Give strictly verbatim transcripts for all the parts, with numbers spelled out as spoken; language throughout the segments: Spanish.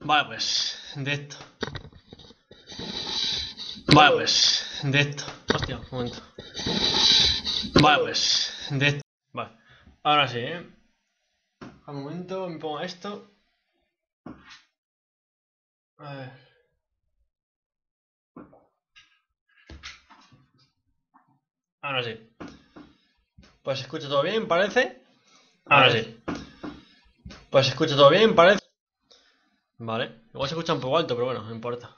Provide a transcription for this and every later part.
Vale, pues, de esto. Vale, pues, de esto. Hostia, un momento. Vale, pues, de esto. Vale, ahora sí, ¿eh? Al momento me pongo esto. A ver. Ahora sí. Pues se escucha todo bien, parece. Ahora sí. Pues se escucha todo bien, parece. Vale. Igual se escucha un poco alto, pero bueno, no importa.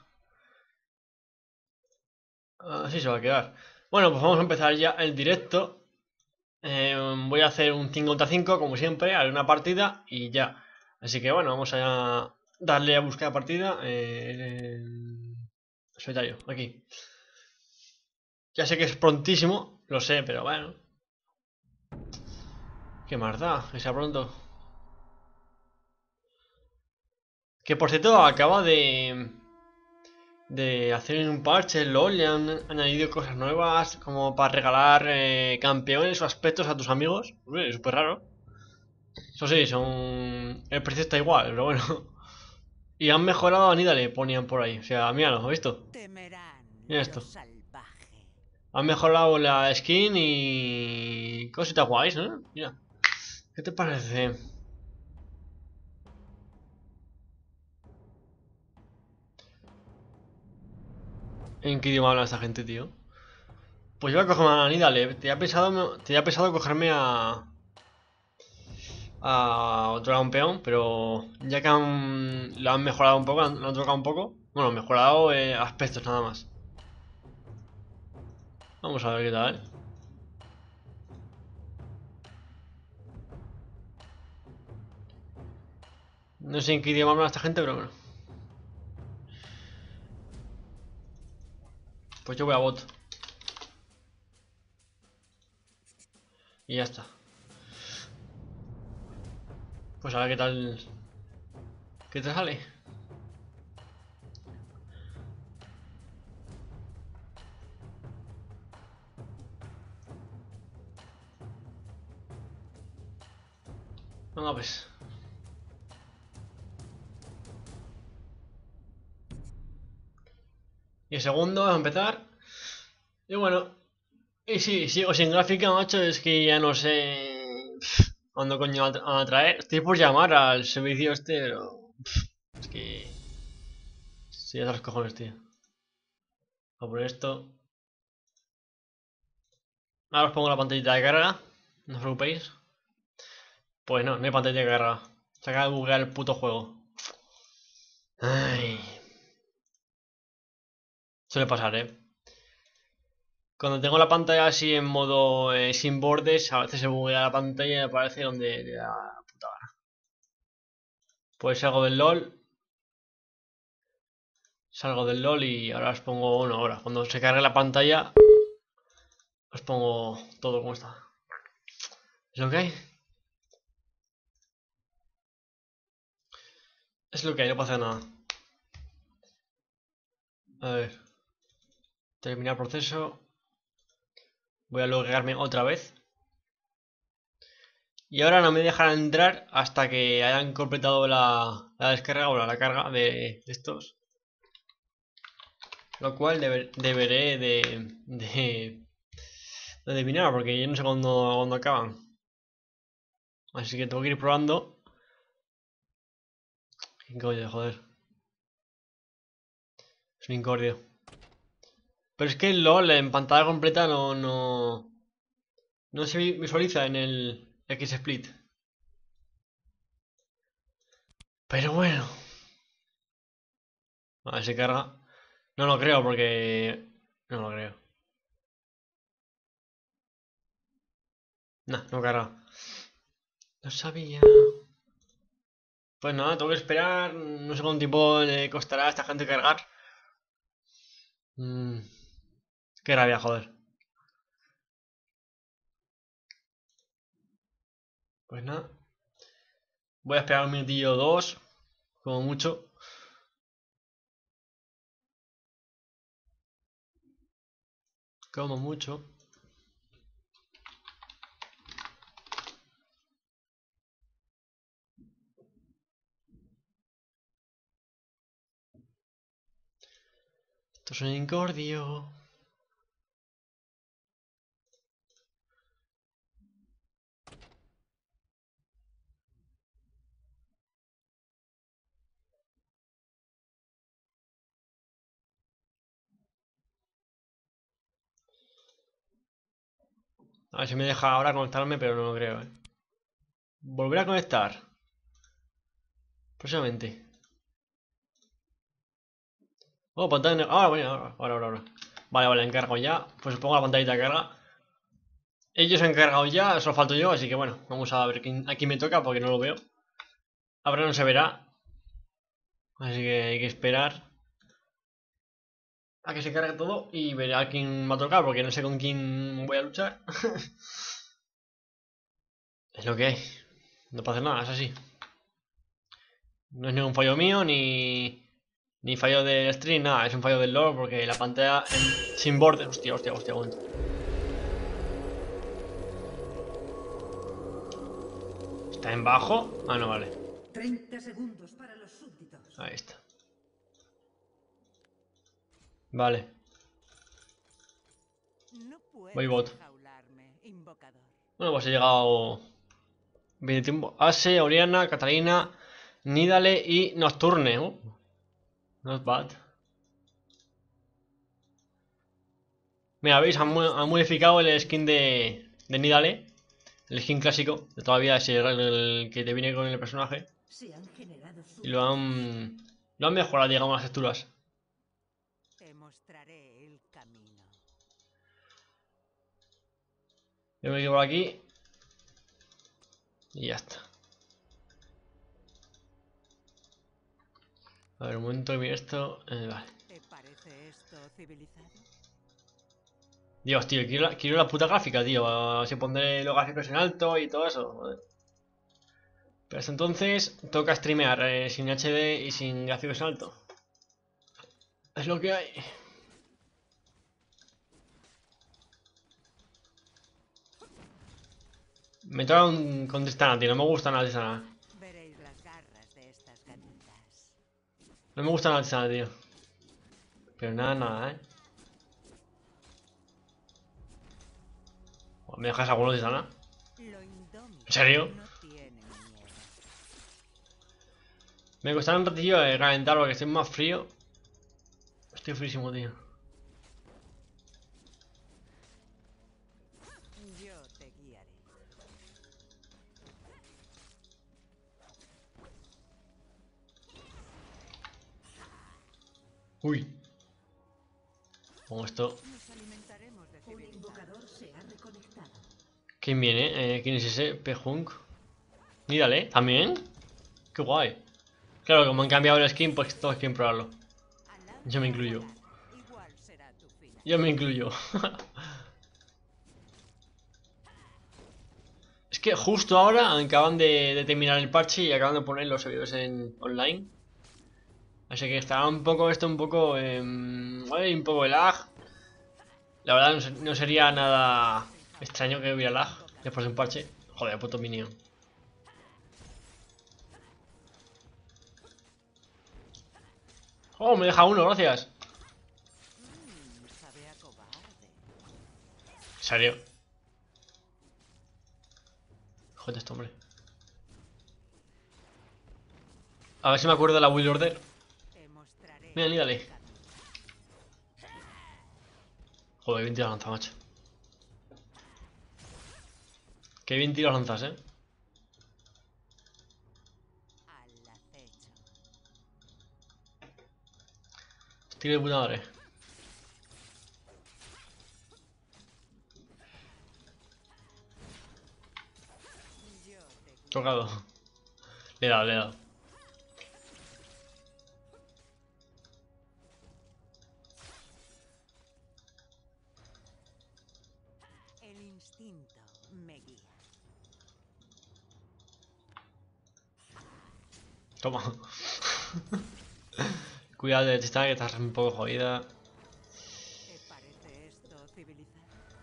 Así se va a quedar. Bueno, pues vamos a empezar ya el directo. Eh, voy a hacer un cinco contra cinco, como siempre, haré una partida y ya. Así que bueno, vamos a darle a buscar partida. Eh, solitario, aquí. Ya sé que es prontísimo, lo sé, pero bueno. ¿Qué más da? Que sea pronto. Que por cierto, acaba de... De hacer un parche, LOL, le han añadido cosas nuevas como para regalar eh, campeones o aspectos a tus amigos. Uy, súper raro. Eso sí, son... El precio está igual, pero bueno. Y han mejorado a Nidalee, ponían por ahí. O sea, míralo, ¿has visto? Mira esto. Han mejorado la skin y... Cositas guays, ¿no? Mira. ¿Qué te parece? ¿En qué idioma habla esta gente, tío? Pues yo voy a cogerme a Nidalee. Te había pensado, te había pensado cogerme a... A otro campeón, pero ya que han, lo han mejorado un poco, lo han tocado un poco. Bueno, mejorado eh, aspectos nada más. Vamos a ver qué tal. No sé en qué idioma habla esta gente, pero bueno. Pues yo voy a bot. Y ya está. Pues a ver qué tal. ¿Qué te sale? Venga, pues. Y el segundo, a empezar. Y bueno. Y sí, sigo sin gráfica, macho. Es que ya no sé. ¿Cuándo coño van a traer? Estoy por llamar al servicio este, pero. Es que. Sí, a los cojones, tío. Voy a poner esto. Ahora os pongo la pantallita de carga. No os preocupéis. Pues no, no hay pantalla de carga. Se acaba de buguear el puto juego. Ay. Suele pasar, eh. Cuando tengo la pantalla así en modo eh, sin bordes, a veces se buguea la pantalla y me aparece donde le da la puta gana. Pues salgo del LOL. Salgo del LOL y ahora os pongo una hora. Cuando se cargue la pantalla, os pongo todo como está. ¿Es lo que hay? Es lo que hay, no pasa nada. A ver. Terminar proceso. Voy a loguearme otra vez. Y ahora no me dejarán entrar hasta que hayan completado la, la descarga o la carga de, de estos. Lo cual deber, deberé de, de, de adivinar porque yo no sé cuándo, cuándo acaban. Así que tengo que ir probando. ¿Qué coño, joder? Es un incordio. Pero es que el LOL en pantalla completa no, no, no se visualiza en el X-Split. Pero bueno. A ver si carga. No lo creo porque... No lo creo. Nah, no carga. No sabía. Pues nada, tengo que esperar. No sé cuánto tiempo le costará a esta gente cargar. Mm, qué rabia, joder. Pues nada. Voy a esperar un minutillo o dos. Como mucho. Como mucho. es un incordio. A ver si me deja ahora conectarme, pero no lo creo, ¿eh? Volver a conectar. Próximamente. Oh, pantalla. Ahora, bueno, ahora, ahora, ahora, ahora. Vale, vale, encargo ya. Pues pongo la pantallita de carga. Ellos se han cargado ya, solo falto yo, así que bueno, vamos a ver quién, a quién me toca porque no lo veo. Ahora no se verá. Así que hay que esperar a que se cargue todo y veré a quién me va a tocar porque no sé con quién voy a luchar. Es lo que hay. No puedo hacer nada, es así. No es ningún fallo mío ni, ni fallo del stream, nada, es un fallo del lore porque la pantalla en- sin borde. Hostia, hostia, hostia, aguanta. ¿Está en bajo? Ah, no, vale. treinta segundos para los súbditos. Ahí está. Vale. No Voy puedes bot. enjaularme, invocador. Bueno, pues he llegado bien de tiempo. Ase, Oriana, Catalina, Nidale y Nocturne. Uh, not bad. Mira, veis, han, han modificado el skin de, de Nidale. El skin clásico de todavía ese el, el que te viene con el personaje. Se han generado Y lo han, lo han mejorado, digamos, las texturas. Te mostraré el camino. Yo me quedo por aquí. Y ya está. A ver, un momento que mire esto. Eh, vale. ¿Te parece esto civilizado? Dios, tío, quiero la, quiero la puta gráfica, tío. Así pondré los gráficos en alto y todo eso. Joder. Pero hasta entonces toca streamear eh, sin H D y sin gráficos en alto. Es lo que hay. Me toca un, con Tristana, tío. No me gusta nada Tristana. Veréis las garras de estas gatitas. No me gusta nada Tristana, tío. Pero nada, nada, eh. ¿Me dejas alguno de Tristana? Lo indómito ¿En serio? no tiene miedo. Me costará un ratillo de calentar porque estoy más frío. Estoy frísimo, tío. Yo te guiaré. Uy. Pongo esto. Nos alimentaremos de Un civilizados. invocador se ha reconectado. ¿Quién viene? Eh, ¿Quién es ese? P-Hunk. Mírale, ¿también? Qué guay. Claro, como han cambiado el skin, pues todos quieren probarlo. Yo me incluyo. Igual será tu final. Yo me incluyo. Es que justo ahora acaban de, de terminar el parche y acaban de poner los servidores en online. Así que estará un poco esto, un poco... Eh, hay un poco de lag. La verdad no, ser- no sería nada extraño que hubiera lag después de un parche. Joder, puto minion. Oh, me deja uno, gracias. Mm, sabe a cobarde. ¿En serio? Joder, esto, hombre. A ver si me acuerdo de la Will Order. Te mostraré Mira, ni dale. el camino. Joder, qué bien tiras lanzas, macho. Qué bien tiras lanzas, eh. Al acecho. Estoy de puta madre. Yo te guiaré. Tocado. Le he dado, le he dado. El instinto me guía. Toma. Cuidado de Tristana que estás un poco jodida. ¿Te parece esto civilizado?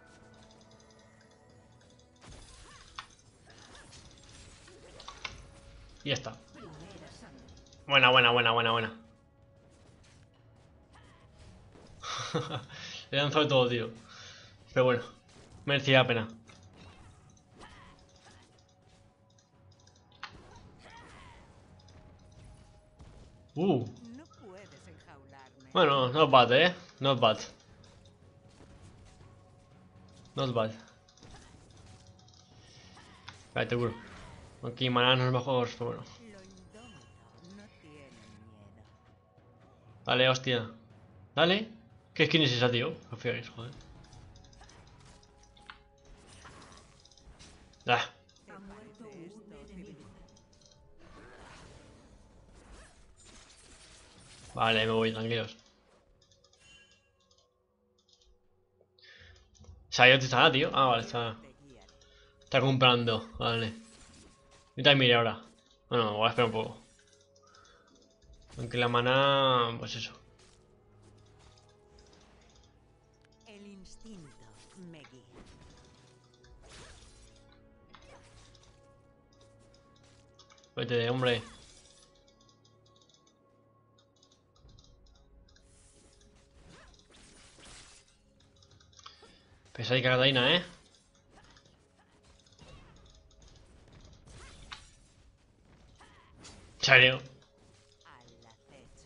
Y ya está. Primera sangre. Buena, buena, buena, buena, buena. Le he lanzado de todo, tío. Pero bueno, merecía la pena. Uh. No puedes enjaularme. Bueno, not bad, eh. Not bad. Not bad. Vale, te curo. Aquí maná no es mejor, pero bueno. Lo indómito no tiene miedo. Dale, hostia. Dale. ¿Qué skin es esa, tío? No fíjate, joder. Ah. Ha muerto un enemigo. Vale, me voy, tranquilos. ¿Se ha ido Tristana, tío? Ah, vale, está. Te guiaré. Está comprando, vale. Yo también miré ahora. Bueno, voy a esperar un poco. Aunque la maná. Pues eso. El instinto me guía. Vete de hombre. Pesadica Catalina, eh. ¿En serio? Al acecho.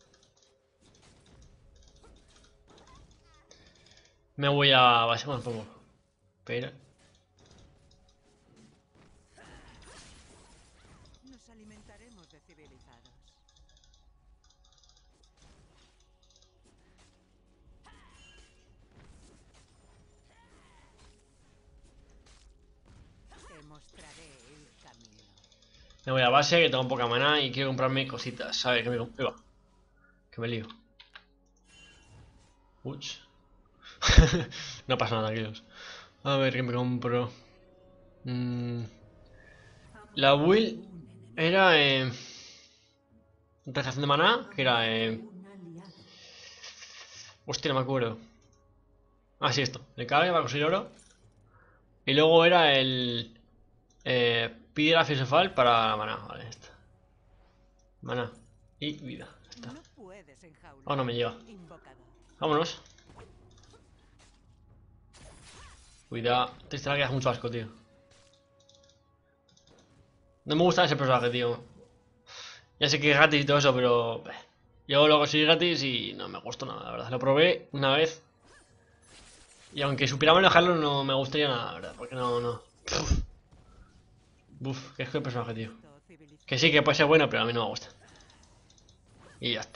Me voy a base más poco. Pero. Nos alimentaremos de civilizados. Te mostraré el camino. Me voy a base, que tengo poca maná y quiero comprarme cositas. ¿Sabes? Que me, ahí va. Que me lío. Uch. No pasa nada, tranquilos. A ver, ¿qué me compro? Mm, la build era eh, regeneración de maná, que era eh, Un aliado. hostia, no me acuerdo. Ah, sí, esto. Le carga para conseguir oro. Y luego era el eh, piedra filosofal para la maná. Vale, esta. Maná y vida. Está. No puedes enjaular. Oh, no me llega. Invocador. Vámonos. Cuidado. Te estará que das mucho asco, tío. No me gusta ese personaje, tío. Ya sé que es gratis y todo eso, pero eh, yo lo conseguí gratis y no me gustó nada, la verdad. Lo probé una vez. Y aunque supiera manejarlo, no me gustaría nada, la verdad. Porque no, no. Uf, que es que el personaje, tío. Todo civilizado. Que sí, que puede ser bueno, pero a mí no me gusta. Y ya está.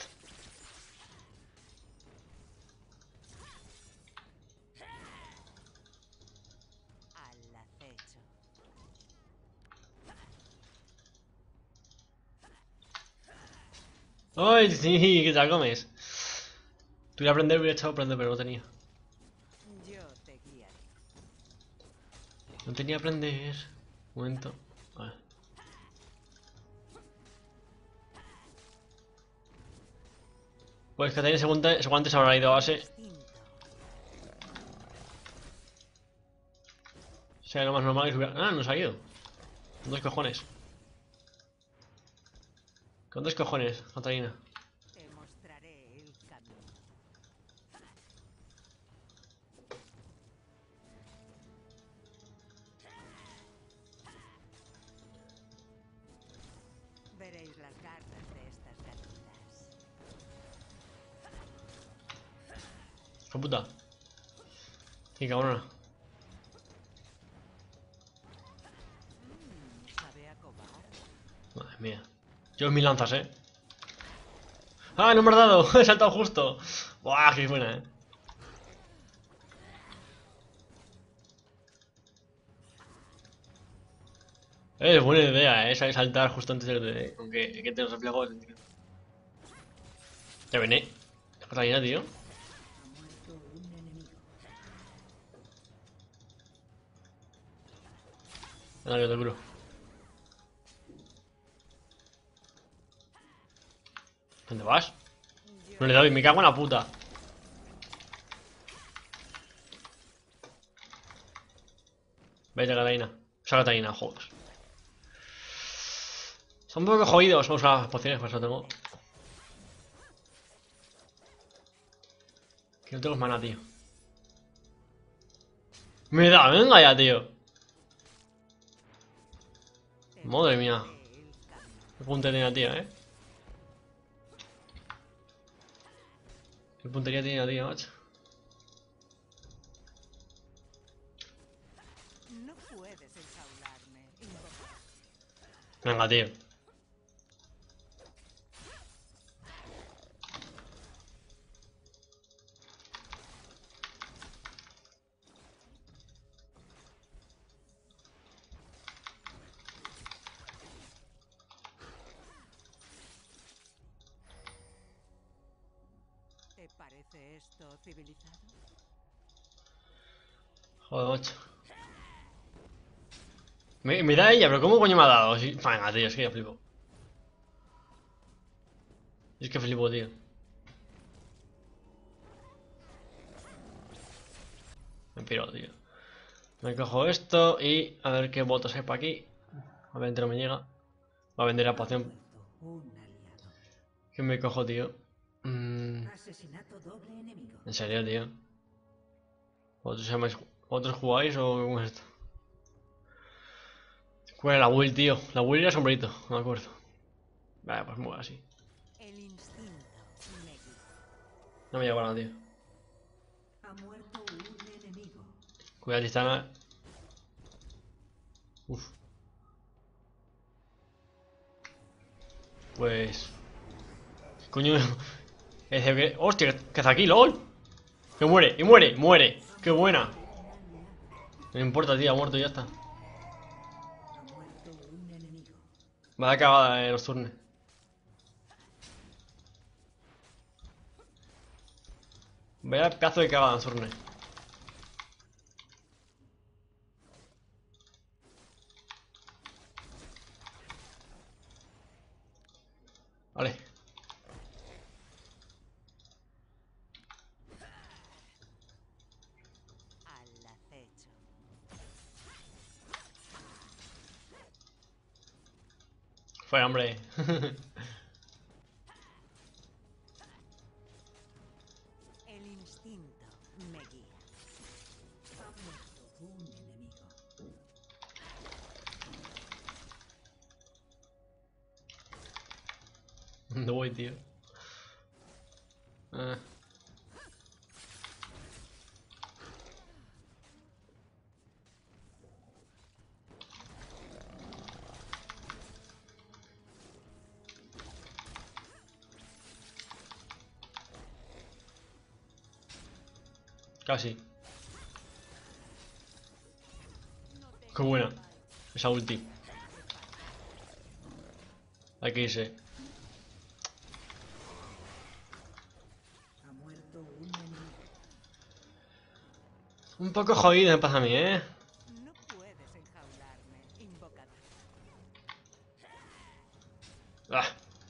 Al acecho. ¡Ay, sí! ¿Qué te la comes? Tuve que aprender, hubiera echado a aprender, pero no tenía. Yo te guiaré. No tenía aprender. Un momento. Vale. Pues que tenía ese guante, ese guante se habrá ido a base. Instinto. Sea lo más normal que se hubiera. Ah, no se ha ido. Con dos cojones. Con dos cojones, Catalina. Te mostraré el camino. Veréis las garras de estas gatitas. ¡Qué puta! ¡Qué cabrona! Mm, sabe a cobar. Madre mía. Yo mis lanzas, eh. ¡Ah, no me has dado! He saltado justo. ¡Buah, qué buena, eh! Es buena idea, eh. Saltar justo antes de. Aunque hay que tener reflejos. Ya vení. ¿Qué pasa ahí, tío? Ha muerto un enemigo. Venga, que te curo. ¿Dónde vas? Yo No le doy, me cago en la puta. Vete, Catalina. O sea, Catalina, joder. Son un poco jodidos. Vamos a las pociones, pues lo tengo. Que No tengo mana, tío. Me da, venga ya, tío. Madre mía. Qué puntería tiene la tía, eh. Qué puntería tiene la tía, macho. No puedes enjaularme. Invocar. Venga, tío. ¿Te parece esto civilizado? Joder, macho. Me, me da ella, pero ¿cómo coño me ha dado? Sí, venga, tío, es que ya flipo. Es que flipo, tío. Me piro, tío. Me cojo esto y a ver qué votos hay para aquí. A ver, no me llega. Va a vender la poción. Un aliado. ¿Qué me cojo, tío? Mm, Asesinato doble enemigo. ¿En serio, tío? ¿Vosotros, llamáis- ¿Vosotros jugáis o cómo es esto? ¿Cuál es la Will, tío? La Will era sombrerito, no me acuerdo. Vale, pues mueve así. El instinto me guía. No me llega nada, tío. Ha muerto un enemigo. Cuidado, Tristana. Uf. Pues... Coño... Es que... ¡Hostia! ¿Qué hace aquí, LOL? Que muere, y muere, muere. ¡Qué buena! No me importa, tío, ha muerto y ya está. Ha muerto un enemigo. Vaya cagada de los turnos. Vaya pedazo de cagada en los turnos. Vale. Al acecho. Fue, hombre. El instinto me guía. Ha muerto un enemigo. ¿Dónde voy, tío? Ah, casi. Qué buena. Esa ulti. Hay que irse. Ha muerto un enemigo. Un poco jodido me pasa a mí, ¿eh? No puedes enjaularme. Invocador. Ah.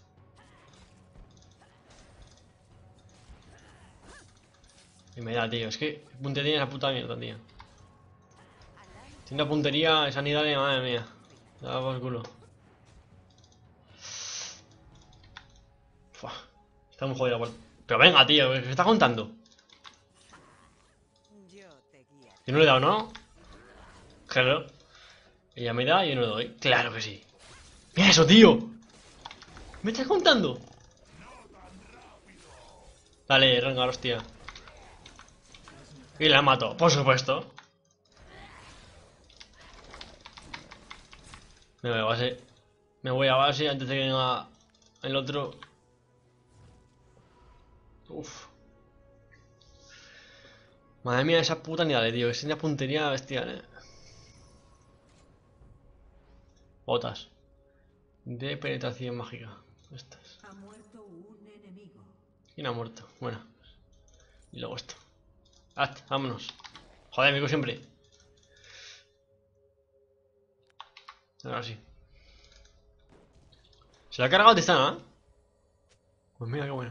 Y me da, tío. Es que puntería tiene esa puta mierda, tío. Tiene una puntería, esa unidad de madre mía. Da por culo. Fua. Está muy jodida. por- Pero venga, tío, ¿qué está contando? Yo te guiaré. Yo no le he dado, ¿no? Hello. Ella me da y yo no le doy. Claro que sí. ¡Mira eso, tío! ¿Me estás contando? Dale, renga, hostia. Y la mato, por supuesto. Me voy a base. Me voy a base antes de que venga el otro. Uf. Madre mía, esa puta unidad, tío. Es una puntería bestial, eh. Botas. De penetración mágica. Estas. Ha muerto un enemigo. ¿Quién ha muerto? Bueno. Y luego esto. Haz, vámonos. Joder, amigo, siempre. Ahora sí. Se la ha cargado Tristana, ¿eh? Pues mira qué bueno.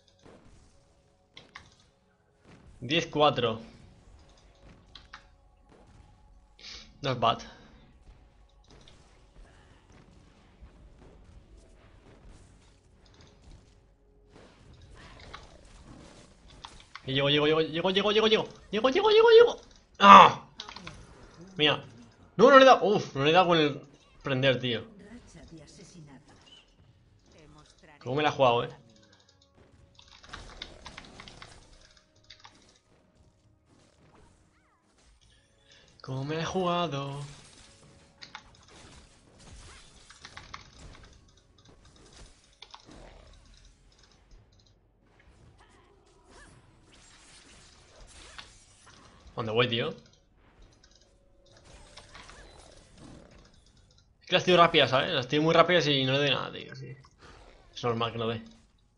diez cuatro. Not bad. Y llego, llego, llego, llego, llego, llego, llego, llego, llego, llego, llego. ¡Ah! Mira. No, no le he dado. Uf, no le he dado con el prender, tío. Racha de asesinatos. Te mostraré ¿Cómo me la he jugado, eh? el camino. ¿Cómo me la he jugado? ¿Dónde voy, tío? Es que las tiro rápidas, ¿sabes? Las tiro muy rápidas y no le doy nada, tío. Sí. Es normal que no dé.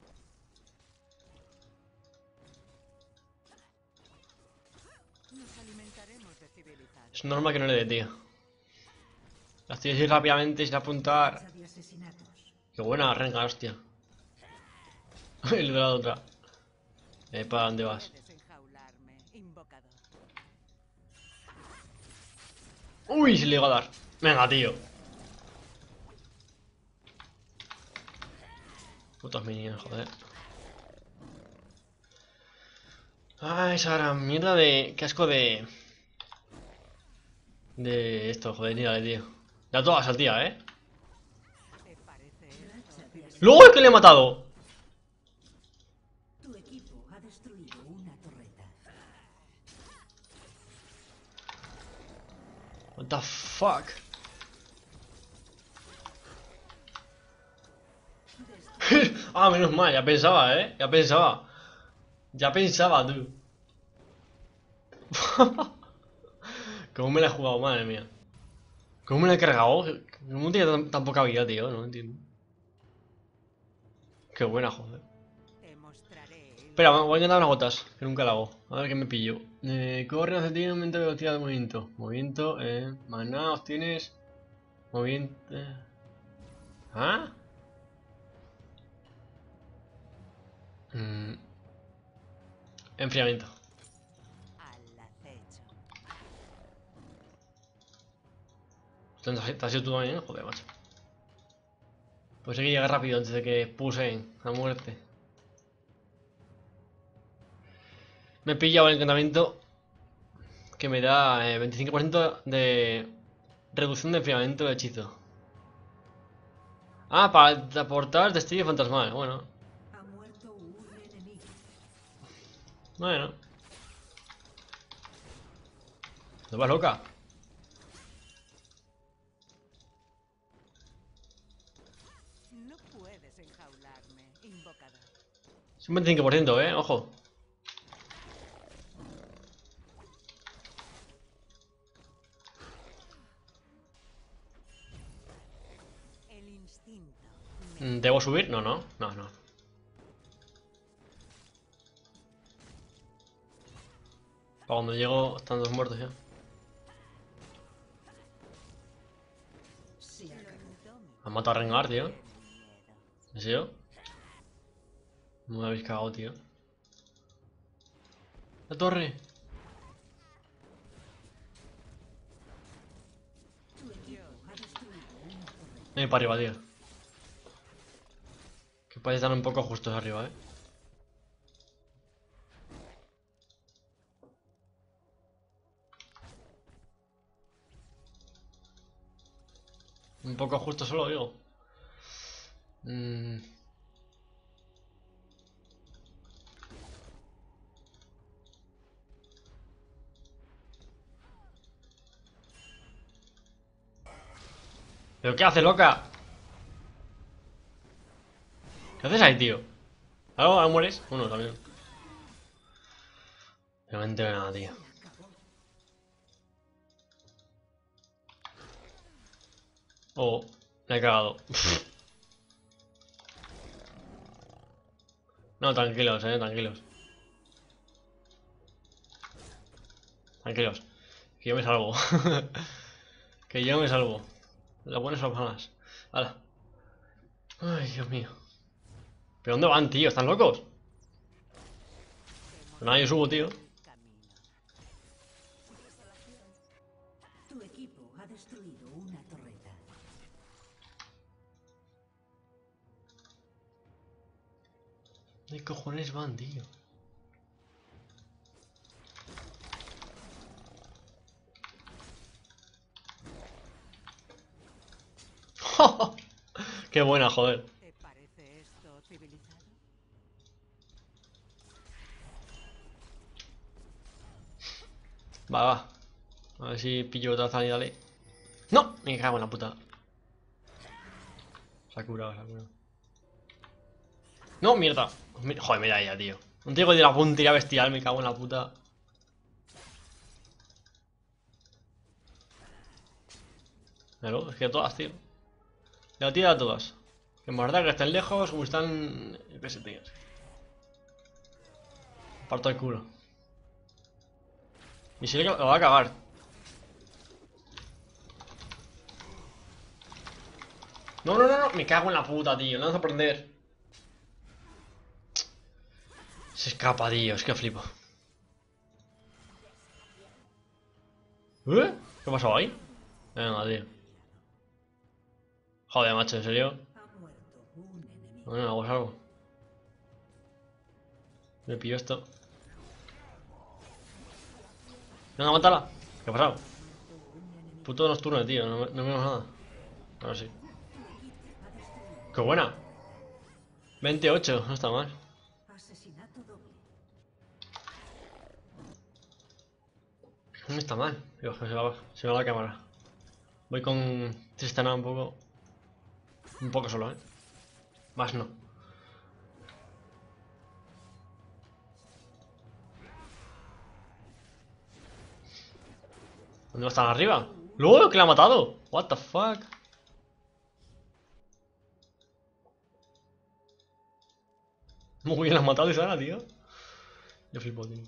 Nos alimentaremos de civilizados. Es normal que no le dé, tío. Las tiro así rápidamente sin apuntar. Racha de asesinatos. Qué buena renga, hostia. El de la otra. Eh, ¿para dónde vas? Puedes enjaularme, invocador. Uy, se le iba a dar. Venga, tío. Putos minions, joder. Ay, esa mierda de... Qué asco de... De esto, joder, mírale, tío. Ya todas al tía, ¿eh? ¿Te parece esto? Racha de asesinatos. ¡Luego es que le he matado! Tu equipo ha destruido una torreta. What the fuck? Ah, menos mal, ya pensaba, ¿eh? Ya pensaba. Ya pensaba, tú. ¿Cómo me la he jugado, madre mía? ¿Cómo me la he cargado? ¿Cómo tiene tan, tan poca vida, tío? No entiendo. Qué buena, joder. Te mostraré el Espera, voy a intentar unas gotas, que nunca la hago. A ver qué me pillo. Eh, corre, hace tiene un momento de velocidad de movimiento. Movimiento, eh. Maná, obtienes. Movimiento. eh. ¿Ah? Mm. Enfriamiento. al acecho. ¿Te has ido tú también? Joder, macho. Pues hay que llegar rápido antes de que puse a muerte. Me he pillado el encantamiento que me da eh, veinticinco por ciento de reducción de enfriamiento de hechizo. Ah, para aportar destello fantasmal. Bueno, Ha muerto un enemigo. bueno. ¿No vas loca? No puedes enjaularme, invocador. Es un veinticinco por ciento, eh, ojo. El instinto. Mm, ¿Debo subir? No, no, no, no. Para cuando llego están dos muertos ya. Se acabó. Han matado a Rengar, tío. Miedo. ¿En serio? No me habéis cagado, tío. La torre. Tu equipo ha destruido una torreta. Ven para arriba, tío. Que parece estar un poco justos arriba, eh. Un poco justo solo, digo. Mm. ¿Pero qué hace, loca? ¿Qué haces ahí, tío? ¿Algo? ¿Ahora mueres? Uno también. No me entero de nada, tío. Se acabó. Oh, me he cagado. No, tranquilos, eh, tranquilos. Tranquilos. Que yo me salvo. Que yo me salvo. Las buenas son las malas. Hala. Ay, Dios mío. ¿Pero dónde van, tío? ¿Están locos? Te Nada, yo subo, tío. mostraré el camino. Tu equipo ha destruido una torreta. ¿Dónde cojones van, tío? Qué buena, joder. ¿Te parece esto civilizado? Va, va. A ver si pillo otra zona y dale. ¡No! Me cago en la puta. Se ha curado, se ha curado. ¡No, mierda! Joder, mira ella, tío. Un tío de la puntería bestial, me cago en la puta. Míralo, es que todas, tío. Le tira a todas. Que en verdad que estén lejos, como están. Yo qué sé, tío. Parto el culo. Y si le lo va a cagar. No, no, no, no. Me cago en la puta, tío. No vas a aprender. Se escapa, tío. Es que flipo. ¿Eh? ¿Qué ha pasado ahí? Venga, tío. Joder, macho, ¿en serio? Ha muerto un enemigo. Bueno, hago algo. Me pillo esto. Venga, mátala. ¿Qué ha pasado? Puto nocturno, tío. No, no vemos nada. Ahora sí. ¡Qué buena! veintiocho, no está mal. Asesinato doble. No está mal. Digo, se va, se va la cámara. Voy con Tristana un poco. Un poco solo, ¿eh? Más no. ¿Dónde va a estar arriba? ¡Luego que la ha matado! What the fuck. Muy bien la has matado, Isana, tío. Yo flipo, tío.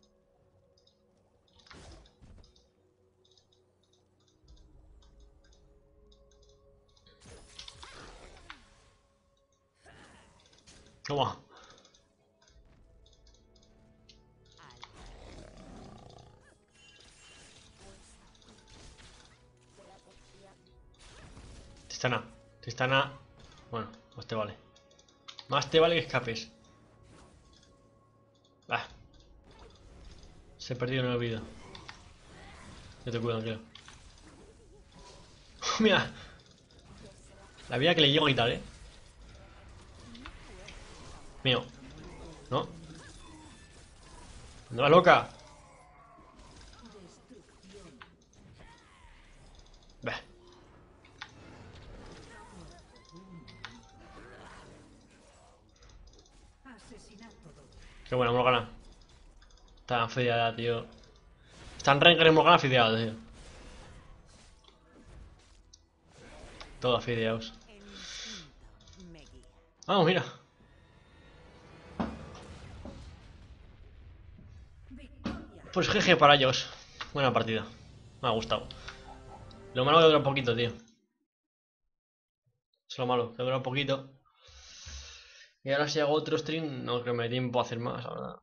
Toma. Tristana. Tristana. Bueno, más te vale. Más te vale que escapes. Ah. Se ha perdido en el olvido. Yo te cuido, tranquilo. Mira. La vida que le llego a quitar, eh. Mío. ¿No? ¿Dónde vas, loca? Ve. Asesinato doble. Qué buena Morgana. Está fideada, tío. Están Rengar y Morgana fideados, tío. Todos fideados. El instinto me guía. Vamos, mira. Victoria. Pues jeje para ellos. Buena partida. Me ha gustado. Lo malo que dura un poquito, tío. Es lo malo, que dura un poquito. Y ahora si hago otro stream, no creo que me dé tiempo a hacer más, la verdad.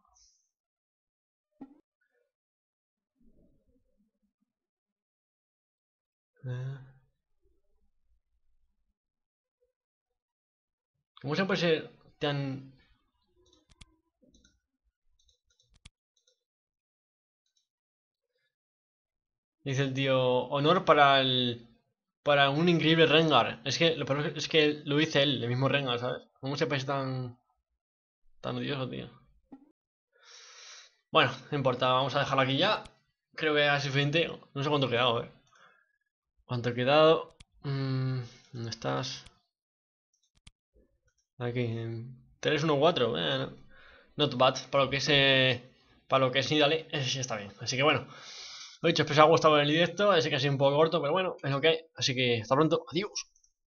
Eh. ¿Cómo se puede ser tan... Dice el tío, honor para el... Para un increíble Rengar. Es que lo peor es que lo dice él, el mismo Rengar, ¿sabes? ¿Cómo se puede ser tan... Tan odioso, tío? Bueno, no importa, vamos a dejarlo aquí ya. Creo que es suficiente. No sé cuánto he quedado, eh. ¿Cuánto he quedado? Mm, ¿dónde estás? Aquí, tres uno cuatro. Bueno, not bad. Para lo que es... Eh, para lo que es Nidale, ese sí está bien. Así que bueno. Lo dicho, espero que os haya gustado el directo. Sé que ha sido un poco corto, pero bueno, es lo que hay. Así que hasta pronto. Adiós.